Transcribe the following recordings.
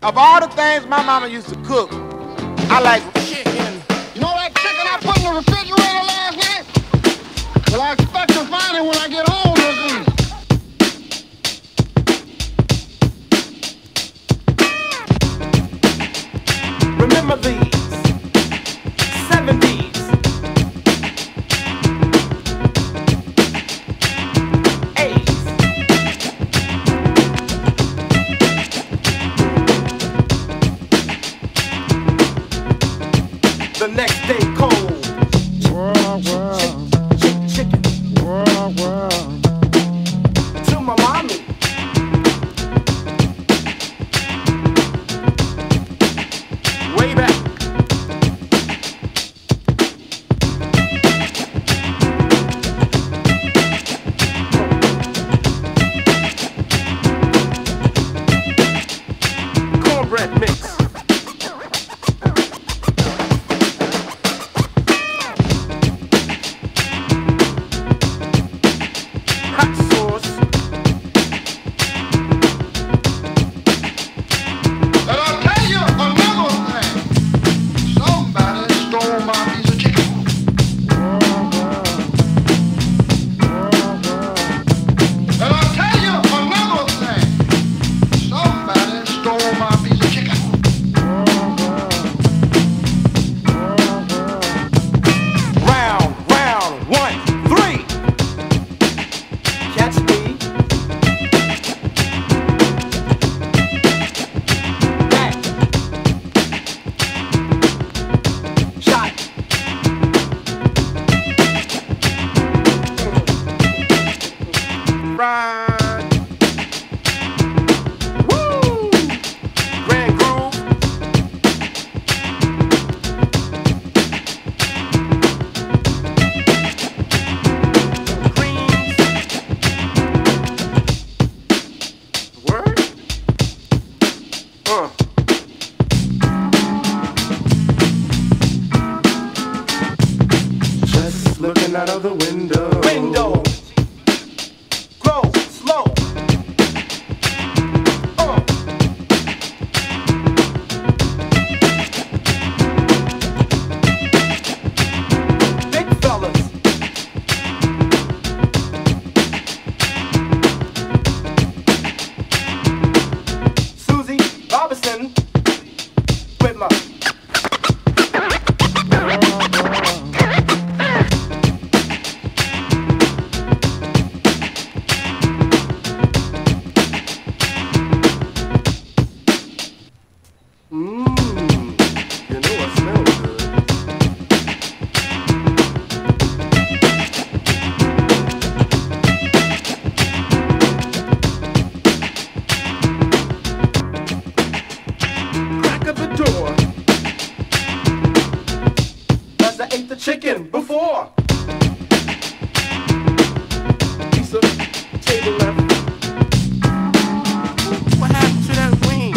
Of all the things my mama used to cook, I like chicken. You know that chicken I put in the refrigerator last night? Well, I expect to find it when I get home this evening. Remember these 70s. The next day cold. Chicken. To my mommy. Way back. Cornbread mix. Right. Woo! Grand Groove. Greens. Word? Just looking out of the window. Slow. Big fellas. Susie Robinson with my you know it smells good. Crack of the door. As I ate the chicken before. Piece of table left. What happened to that wing?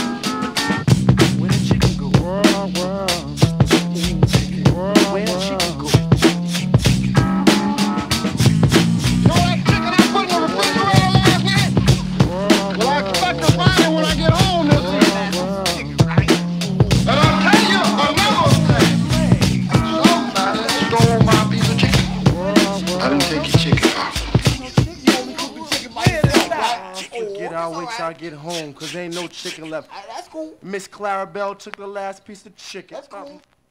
I'll wait till I get home, cause ain't no chicken left. That's cool. Miss Clarabelle took the last piece of chicken. That's cool.